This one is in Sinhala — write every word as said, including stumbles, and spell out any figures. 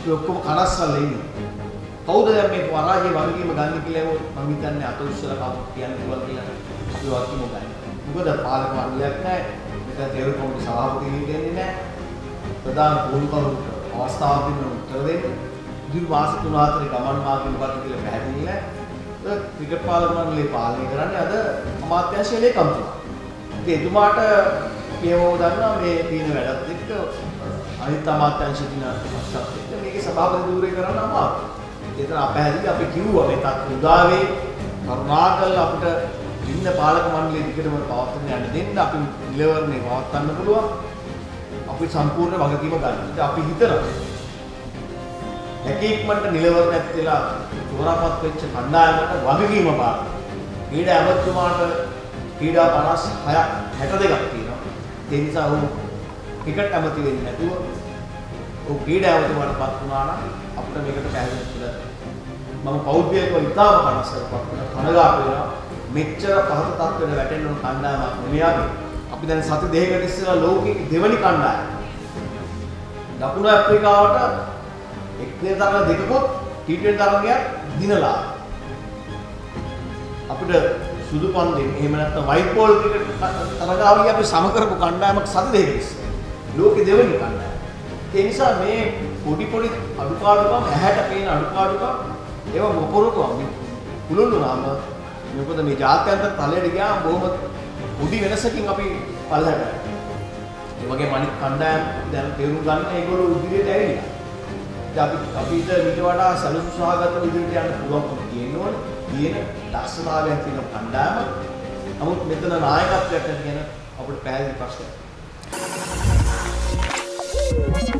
අපි ඔක්කොම කනස්සල්ලා ඉන්නවා. කවුද දැන් මේ පරාජය වගකීම ගන්න කියලා මම හිතන්නේ අත උස්සලා කවුද කියන්න පුළුවන් කියලා අපි වගකීම ගන්න. මොකද පාලක මණ්ඩලයක් නැහැ. මෙතන තේරු කොමිටි සභාපති දෙන්නේ නැහැ. ප්‍රධාන පොලිකරු අවස්ථාවක් දෙන්න උත්තර දෙන්න. ඉදිරි මාස තුන හතරේ ගමන් මාර්ගය මොකක්ද කියලා පැහැදිලි නැහැ. ක්‍රිකට් පාලක මණ්ඩලය පාලනය කරන්නේ අද අමාත්‍යාංශයේ ලේකම්තුමා. ඉතින් එතුමාට කියවෝ දන්නවා මේ තියෙන වැඩත් එක්ක අනිත් අමාත්‍යාංශ දින අස්සත් එක්ක මේකේ සභාපති ධූරය කරන්න අමාරුයි. ඒතර අපහැදිලි අපි කිව්වා මේ තත් උදාවේ කරුණාකරලා අපිට ඉන්න පාලක මණ්ඩලයේ දිගටම පවත්වන්න යන්න දෙන්න අපි නිලවරණේ පවත්වන්න පුළුවන්. අපි සම්පූර්ණ වගකීම ගන්න. ඉතින් අපි හිතනවා හැකීක්මන්ට නිලවරණ ඇත්තලා තෝරාපත් වෙච්ච කණ්ඩායමට වගකීම පාන. ක්‍රීඩා ඇමතුමාට ක්‍රීඩා පනස් හයක් හැට දෙකක් තියෙනවා. ඒ නිසා ඔහු ක්‍රිකට් ඇමති වෙන්නේ නැතුව ඔහු ක්‍රීඩා ඇමතුමාට පත් වුණා නම් අපිට මේකට පැහැදිලි කියලා මම පෞද්ගලිකව ඉතාම කනස්සල්පත් වෙන කනගාටු වෙනවා. මෙච්චර පහත තත්ත්වයට වැටෙන්න ඕන කණ්ඩායමක් නෙමෙයි අපි. අපි දැන් සති දෙකකට ඉස්සෙල්ලා ලෝකයේ දෙවනි කණ්ඩායම. දකුණු අප්‍රිකාවට එක්දින තරඟ දෙකකොත් ටී ට්වෙන්ටි තරඟයක් දිනලා. අපිට සුදු පන්දෙන් එහෙම නැත්නම් වයිට් බෝල් ක්‍රිකට් තරඟාවලිය අපි සම කරපු කණ්ඩායමක් සති දෙකකට ඉස්සෙල්ලා. ලෝකයේ දෙවනි කණ්ඩායම. ඒ නිසා මේ පොඩි පොඩි අඩුපාඩුකම් ඇහැට පේන අඩුපාඩුකම් ඒවා මොපොරකම් කුළුණුනාම මොකද මේ ජාත්‍යන්තර තලයට ගියාම බොහොම පොඩි වෙනසකින් අපි පල්ලහැට. ඒ වගේම අනිත් කණ්ඩායම් දැන් තේරුම් ගන්න ඒගොල්ලෝ ඉදිරියට ඇවිල්ලා. ඉතින් අපි අපිට ඊට වඩා සැලසුම් සහගත ඉදිරියට යන්න පුළුවන්කම තියෙනවනේ. තියෙන දක්ෂතාවයන් තියෙන කණ්ඩායම. නමුත් මෙතන නායකත්වයක් ගැන අපිට පැහැදිලි ප්‍රශ්නයක්.